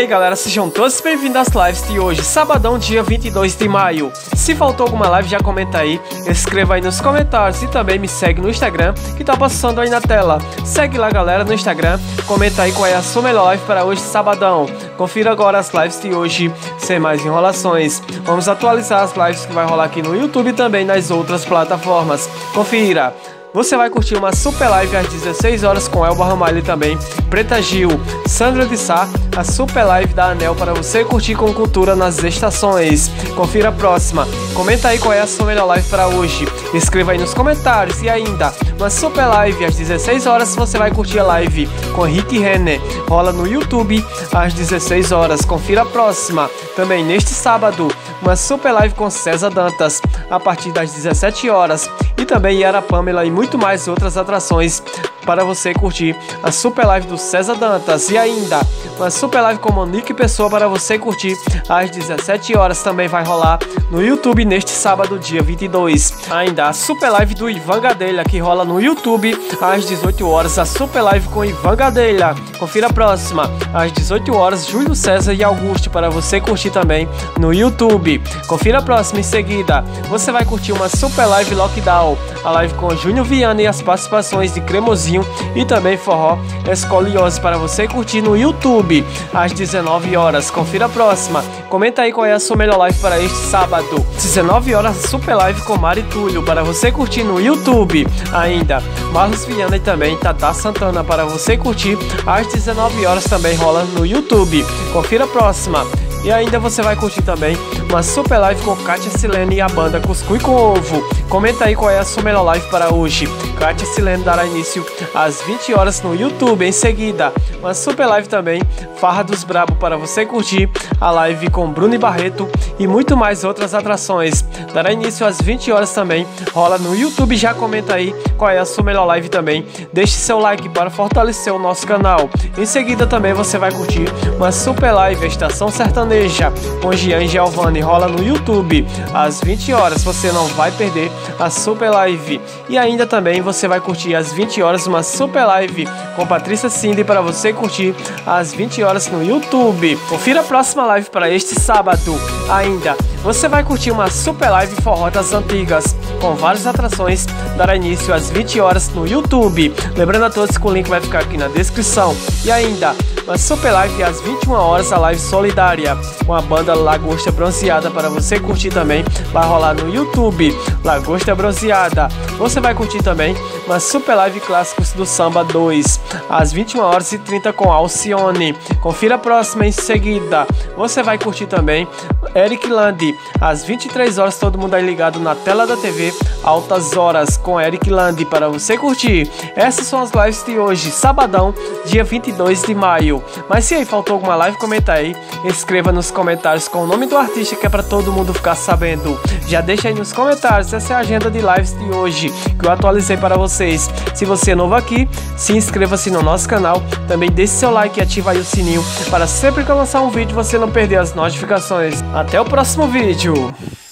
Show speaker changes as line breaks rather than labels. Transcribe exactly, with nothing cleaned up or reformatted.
aí galera, sejam todos bem-vindos às lives de hoje, sabadão, dia vinte e dois de maio. Se faltou alguma live, já comenta aí, escreva aí nos comentários e também me segue no Instagram, que tá passando aí na tela. Segue lá galera no Instagram, comenta aí qual é a sua melhor live para hoje, sabadão. Confira agora as lives de hoje, sem mais enrolações. Vamos atualizar as lives que vai rolar aqui no YouTube e também nas outras plataformas. Confira! Você vai curtir uma super live às dezesseis horas com Elba Ramalho e também Preta Gil, Sandra de Sá, a super live da Anel para você curtir com cultura nas estações. Confira a próxima. Comenta aí qual é a sua melhor live para hoje. Escreva aí nos comentários. E ainda, uma super live às dezesseis horas você vai curtir a live com Rick Renner. Rola no YouTube às dezesseis horas. Confira a próxima. Também neste sábado, uma super live com César Dantas a partir das dezessete horas. E também Yara Pamela e muito mais outras atrações para você curtir a super live do César Dantas. E ainda, uma super live com Monique Pessoa para você curtir às dezessete horas. Também vai rolar no YouTube neste sábado, dia vinte e dois. Ainda a super live do Ivan Gadelha, que rola no YouTube às dezoito horas. A super live com Ivan Gadelha. Confira a próxima, às dezoito horas, Júlio César e Augusto para você curtir também no YouTube. Confira a próxima em seguida. Você vai curtir uma super live Lockdown, a live com Júnior Viana e as participações de Cremosinho e também Forró Escoliose para você curtir no YouTube às dezenove horas. Confira a próxima. Comenta aí qual é a sua melhor live para este sábado. dezenove horas, super live com Mari Túlio para você curtir no YouTube. Ainda, Marlos Viana e também Tata Santana para você curtir às dezenove horas, também rola no YouTube. Confira a próxima. E ainda você vai curtir também uma super live com Kátia Silene e a banda Cuscuz com Ovo. Comenta aí qual é a sua melhor live para hoje. Kátia Silene dará início às vinte horas no YouTube. Em seguida, uma super live também, Farra dos Brabo, para você curtir a live com Bruno e Barreto e muito mais outras atrações. Dará início às vinte horas também, rola no YouTube. Já comenta aí qual é a sua melhor live também. Deixe seu like para fortalecer o nosso canal. Em seguida também você vai curtir uma super live, Estação Sertaneja com Gian e Giovanni, rola no YouTube às vinte horas. Você não vai perder a super live. E ainda também você vai curtir às vinte horas uma super live com Patrícia Cindy para você curtir às vinte horas no YouTube. Confira a próxima live para este sábado. Ainda você vai curtir uma super live Forró das Antigas com várias atrações. Dará início às vinte horas no YouTube. Lembrando a todos que o link vai ficar aqui na descrição. E ainda uma super live às vinte e uma horas, a live solidária com a banda Lagosta Bronzeada para você curtir também. Vai rolar no YouTube, Lagosta Bronzeada. Você vai curtir também uma super live Clássicos do Samba dois às vinte e uma horas e trinta com Alcione. Confira a próxima em seguida. Você vai curtir também Eric Landi às vinte e três horas, todo mundo aí ligado na tela da T V, Altas Horas com Eric Landi para você curtir. Essas são as lives de hoje, sabadão, dia vinte e dois de maio. Mas se aí faltou alguma live, comenta aí, escreva nos comentários com o nome do artista, que é para todo mundo ficar sabendo. Já deixa aí nos comentários, essa é a agenda de lives de hoje que eu atualizei para vocês. Se você é novo aqui, se inscreva-se no nosso canal, também deixe seu like e ativa aí o sininho para sempre que eu lançar um vídeo você não perder as notificações. Até o próximo vídeo!